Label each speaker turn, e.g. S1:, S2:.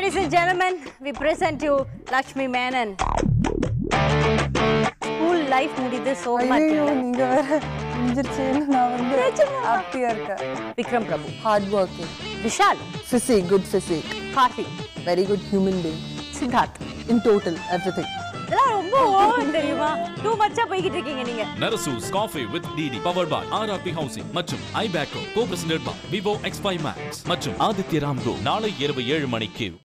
S1: Ladies and gentlemen, we present you Lakshmi Menon. School life முடிது so much.
S2: ஐயோ நீங்க வேற முடிஞ்சிருச்சேன்னு நான் வந்து ஹாப்பியா இருக்கேன்.
S1: Vikram Prabhu,
S2: Hard working.
S1: Vishal,
S2: Physique, good physique.
S1: Koffee,
S2: Very good human being.
S1: Siddharth.
S2: In total, everything.
S1: இதெல்லாம் ரொம்ப over தெரியுமா? Too much போயிட்டு இருக்கீங்க நீங்க.
S3: Narasus Koffee with DD powered by RRP Housing மற்றும் iBaco co-presented by Vivo X5 Max மற்றும் ஆதித்ய ராம்கோ நாளை இரவு 7 மணிக்கு